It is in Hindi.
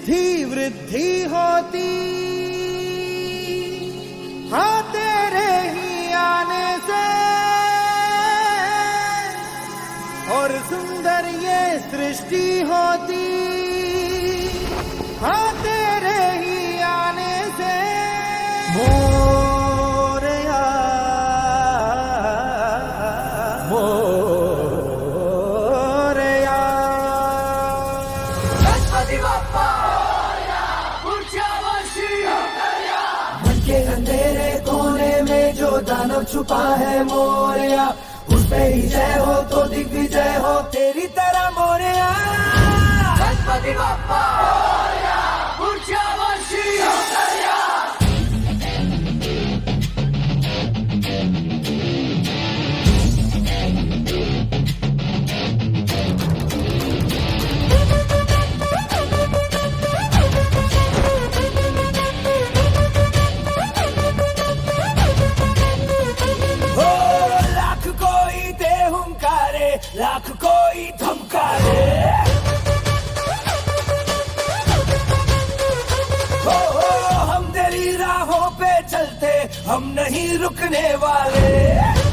सिद्धि वृद्धि होती, हाँ तेरे ही आने से, और सुंदर ये सृष्टि होती, हाँ तेरे ही आने से। मोरया मोरया गणपति बप्पा मन के अंधेरे कोने में जो दानव छुपा है मोरया, उस पे ही जय हो तो दिग्विजय हो तेरी तरह मोरया। गणपति बप्पा लाख कोई धमकारे, हो हम तेरी राहों पे चलते, हम नहीं रुकने वाले।